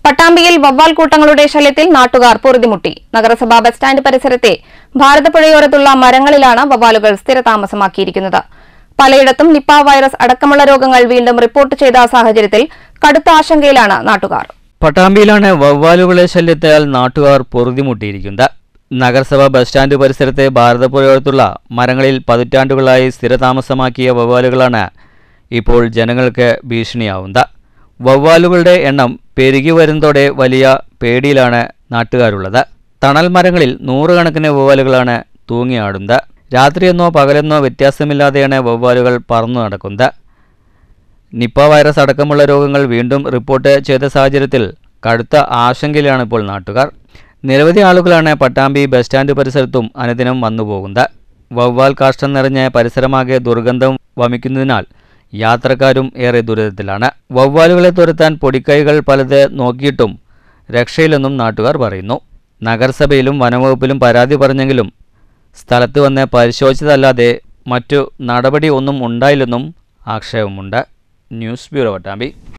പട്ടാമ്പിയിൽ വവ്വാൽ കൂട്ടങ്ങളുടെ ശല്യത്തിൽ നാട്ടുകാർ പൊറുതിമുട്ടി. നഗരസഭാ bus stand പരിസരത്തെ ഭാരതപ്പുഴയോരത്തുള്ള മരങ്ങളിലാണ് വവ്വാലുകൾ സ്ഥിരതാമസമാക്കിയിരിക്കുന്നത്. പലയിടത്തും നിപ്പ വൈറസ് അടക്കമുള്ള രോഗങ്ങൾ വീണ്ടും റിപ്പോർട്ട് ചെയ്ത സാഹചര്യത്തിൽ കടുത്ത ആശങ്കയിലാണ് നാട്ടുകാർ. പട്ടാമ്പിയിലാണ് വവ്വാലുകളെ ശല്യത്താൽ നാട്ടുകാർ പൊറുതിമുട്ടിയിരിക്കുന്നത്. നഗരസഭാ ബസ് സ്റ്റാൻഡ് പരിസരത്തെ ഭാരതപ്പുഴയോരത്തുള്ള മരങ്ങളിൽ പതിറ്റാണ്ടുകളായി സ്ഥിരതാമസമാക്കിയ വവ്വാലുകളാണ് ഇപ്പോൾ ജനങ്ങൾക്ക് ഭീഷണിയാവുന്നത്. വവ്വാലുകളുടെ എണ്ണം പെരുകി വരുന്നതോടെ വലിയ പേടിയിലാണ് നാട്ടുകാരുള്ളത്. തണൽ മരങ്ങളിൽ നൂറുകണക്കിന് വവ്വാലുകളാണ് തൂങ്ങിയാടുന്നത്. രാത്രിയെന്നോ പകലെന്നോ വ്യത്യാസമില്ലാതെയാണ് വവ്വാലുകൾ പറന്നു നടക്കുന്നത്. നിപ്പ വൈറസ് അടക്കമുള്ള രോഗങ്ങൾ വീണ്ടും റിപ്പോർട്ട് ചെയ്ത സാഹചര്യത്തിൽ കടുത്ത ആശങ്കയിലാണ് ഇപ്പോൾ നാട്ടുകാർ. നിരവധി ആളുകളാണ് പട്ടാമ്പി ബസ് സ്റ്റാൻഡ് പരിസരത്തും അനുദിനം വന്നുപോകുന്നത്. വവ്വാൽ കാഷ്ടം നിറഞ്ഞ പരിസരമാകെ ദുർഗന്ധം വമിക്കുന്നതിനാൽ യാത്രക്കാരും ഏറെ ദുരിതത്തിലാണ്. വവ്വാലുകളെ തുരത്താൻ പൊടിക്കൈകൾ പലത് നോക്കിയിട്ടും രക്ഷയില്ലെന്നും നാട്ടുകാർ പറയുന്നു. നഗരസഭയിലും വനംവകുപ്പിലും പരാതി പറഞ്ഞെങ്കിലും സ്ഥലത്ത് വന്ന് പരിശോധിച്ചതല്ലാതെ മറ്റു നടപടി ഒന്നും ഉണ്ടായില്ലെന്നും ആക്ഷേപമുണ്ട്. News bureau, Pattambi.